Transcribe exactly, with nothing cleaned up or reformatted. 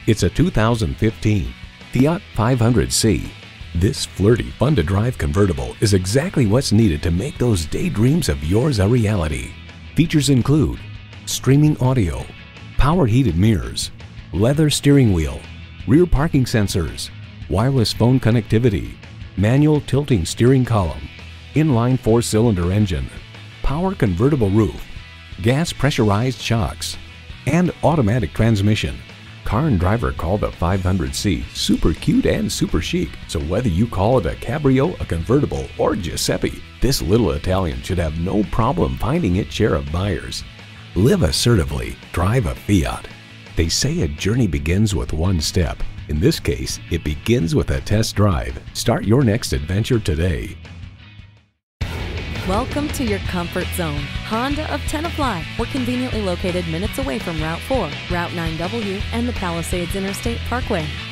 It's a two thousand fifteen Fiat five hundred C. This flirty, fun-to-drive convertible is exactly what's needed to make those daydreams of yours a reality. Features include streaming audio, power heated mirrors, leather steering wheel, rear parking sensors, wireless phone connectivity, manual tilting steering column, inline four-cylinder engine, power convertible roof, gas pressurized shocks, and automatic transmission. Car and Driver call the five hundred C super cute and super chic, so whether you call it a cabrio, a convertible, or Giuseppe, this little Italian should have no problem finding its share of buyers. Live assertively, drive a Fiat. They say a journey begins with one step. In this case, it begins with a test drive. Start your next adventure today. Welcome to your comfort zone. Honda of Tenafly. We're conveniently located minutes away from Route four, Route nine W, and the Palisades Interstate Parkway.